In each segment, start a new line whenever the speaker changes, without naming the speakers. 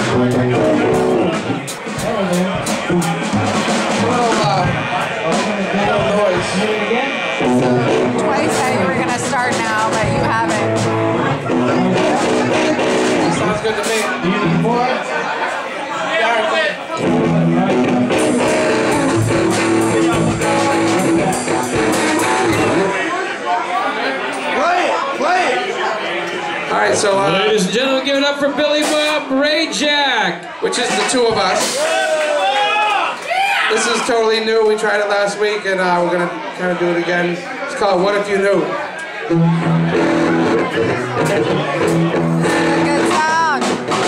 Twice said you were going to start now, but you haven't.
Sounds good to me. Play it! Alright, so
ladies and gentlemen, give it up for Billy Bob Rayjack,
which is the two of us. This is totally new. We tried it last week, and we're gonna kind of do it again. It's called "What If You Knew."
Good song.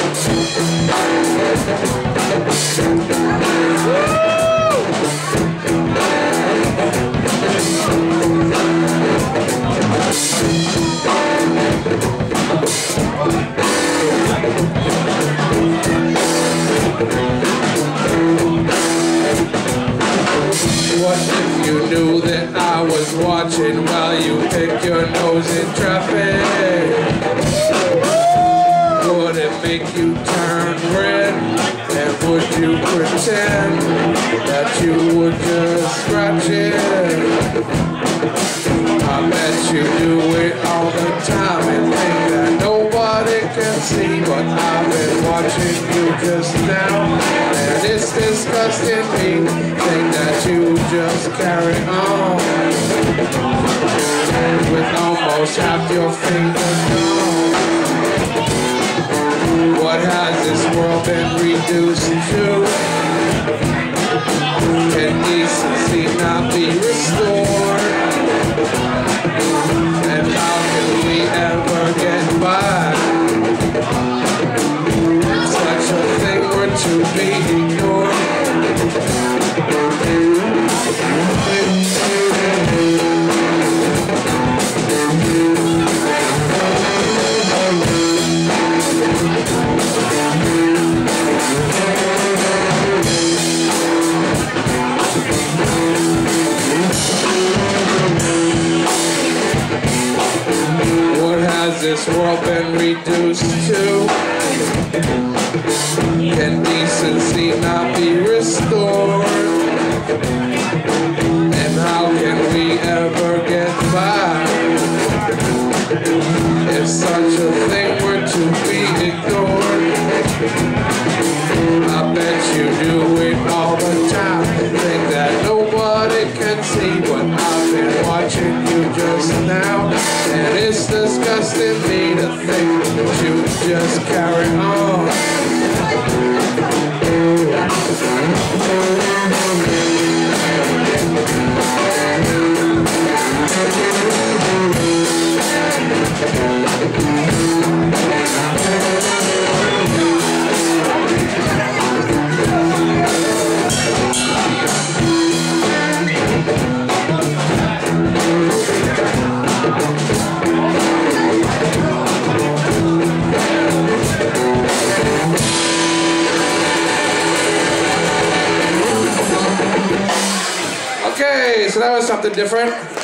What if you knew that I was watching while you pick your nose in traffic? Would it make you turn red? And would you pretend that you would just scratch it? I bet you do it all the time and think that nobody can see. But I've been watching you just now, and it's disgusting me. Think that you just carry on with almost half your fingers gone. What has this world been reduced to? Can decency not be restored? And how can we ever get by? Such a thing were to be ignored. What has this world been reduced to? Can decency not be restored? And how can we ever get by if such a thing were to be ignored? I bet you do it all the time. Think that nobody can see what I've been watching you just now. And it's disgusting me to think that you just carry on. Okay, so that was something different.